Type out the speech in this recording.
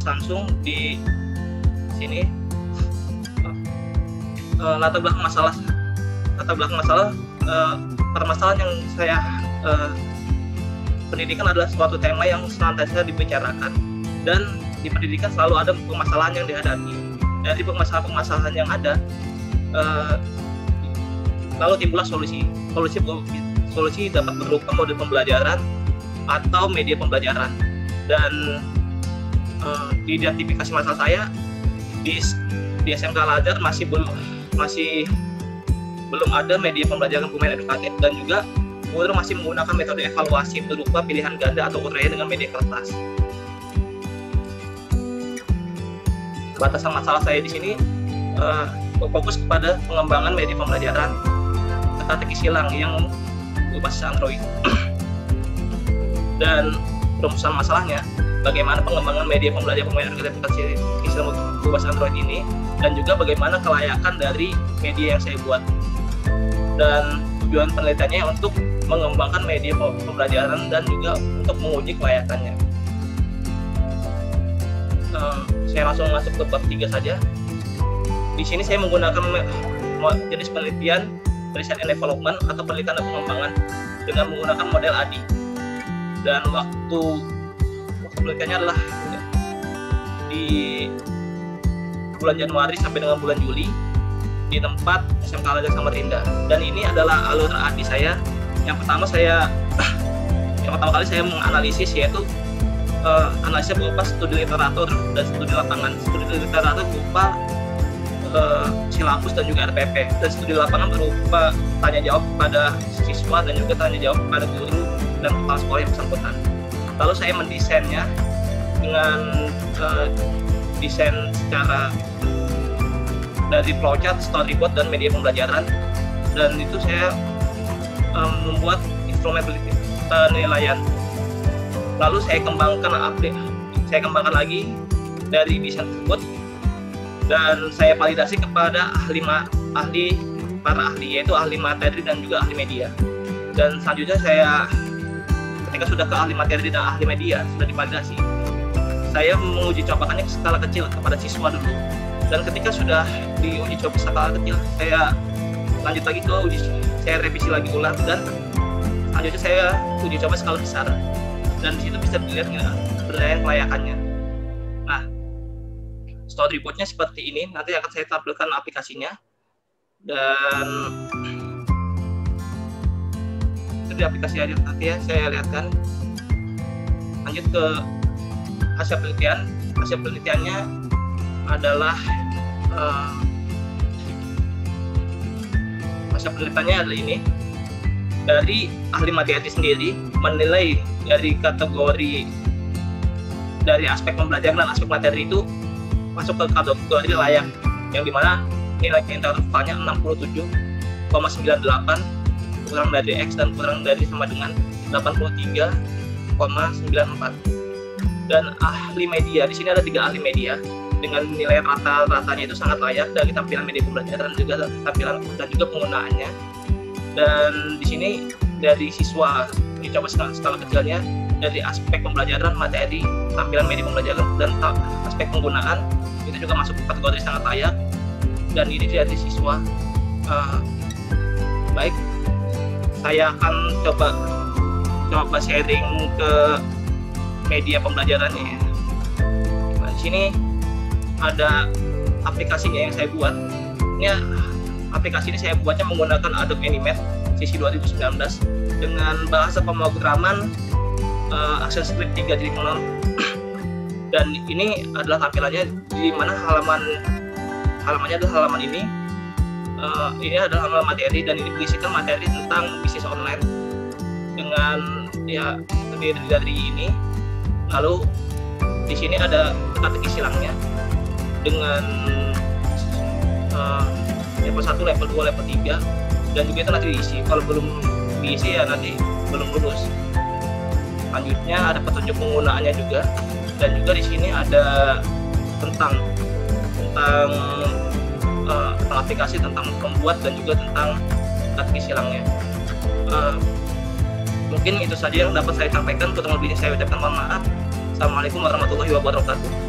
Samsung. Di sini latar belakang masalah permasalahan yang saya pendidikan adalah suatu tema yang senantiasa dibicarakan, dan di pendidikan selalu ada permasalahan yang dihadapi. Dari permasalahan yang ada lalu timbullah solusi dapat berupa model pembelajaran atau media pembelajaran. Dan identifikasi masalah saya di SMK Al-Azhar masih belum ada media pembelajaran bermain edukatif, dan juga guru masih menggunakan metode evaluasi berupa pilihan ganda atau uraian dengan media kertas. Batasan masalah saya di sini fokus kepada pengembangan media pembelajaran teka-teki silang yang berbasis Android. Dan rumusan masalahnya, bagaimana pengembangan media pembelajaran bermain edukatif teka-teki silang berbasis Android ini, dan juga bagaimana kelayakan dari media yang saya buat. Dan tujuan penelitiannya untuk mengembangkan media pembelajaran dan juga untuk menguji kelayakannya. Saya langsung masuk ke bab 3 saja. Di sini saya menggunakan jenis penelitian research and development atau penelitian dan pengembangan dengan menggunakan model ADI. Dan waktu penelitiannya adalah di bulan Januari sampai dengan bulan Juli di tempat SMK Al-Azhar Samarinda. Dan ini adalah alur ADI saya. Yang pertama kali saya menganalisis, yaitu analisis berupa studi literatur dan studi lapangan. Studi literatur berupa silabus dan juga RPP, dan studi lapangan berupa tanya jawab kepada siswa dan juga tanya jawab kepada guru dan kepala sekolah yang bersangkutan. Lalu saya mendesainnya dengan desain secara dari flowchart, storyboard, dan media pembelajaran. Dan itu saya membuat instrumen penilaian. Lalu saya kembangkan lagi dari desain tersebut, dan saya validasi kepada para ahli, yaitu ahli materi dan juga ahli media. Dan selanjutnya ketika sudah ke ahli materi dan ahli media sudah divalidasi, saya menguji cobakannya skala kecil kepada siswa dulu. Dan ketika sudah diuji coba skala kecil, saya lanjut lagi ke saya revisi lagi ulang, dan selanjutnya saya uji coba skala besar. Dan di situ bisa dilihat penilaian kelayakannya. Nah, storyboardnya seperti ini. Nanti akan saya tampilkan aplikasinya. Dan itu di aplikasi aja nanti ya, saya lihatkan. Lanjut ke hasil penelitian. Hasil penelitiannya adalah ini. Dari ahli materi sendiri menilai dari kategori dari aspek pembelajaran dan aspek materi itu masuk ke kategori layak, yang dimana nilai intervalnya 67,98 kurang dari X dan kurang dari sama dengan 83,94. Dan ahli media, di sini ada 3 ahli media dengan nilai rata-ratanya itu sangat layak dari tampilan media pembelajaran juga tampilan dan juga penggunaannya. Dan di sini dari siswa dicoba skala kecilnya dari aspek pembelajaran, materi, tampilan media pembelajaran, dan aspek penggunaan itu juga masuk kategori sangat layak. Dan ini dari siswa. Baik, saya akan coba sharing ke media pembelajarannya. Nah, di sini ada aplikasinya yang saya buat. Aplikasi ini saya buatnya menggunakan Adobe Animate CC 2019 dengan bahasa pemrograman ActionScript 3.0. Dan ini adalah tampilannya, di mana halamannya adalah halaman ini. Ini adalah halaman materi, dan ini berisikan materi tentang bisnis online dengan terdiri dari ini. Lalu di sini ada teka-teki silangnya dengan level 1, level 2, level 3, dan juga itu nanti diisi. Kalau belum diisi ya nanti belum lulus. Selanjutnya ada petunjuk penggunaannya juga, dan juga di sini ada tentang aplikasi, tentang pembuat, dan juga tentang teka-teki silangnya. Mungkin itu saja yang dapat saya sampaikan. Kurang lebihnya saya ucapkan mohon maaf. Assalamualaikum warahmatullahi wabarakatuh.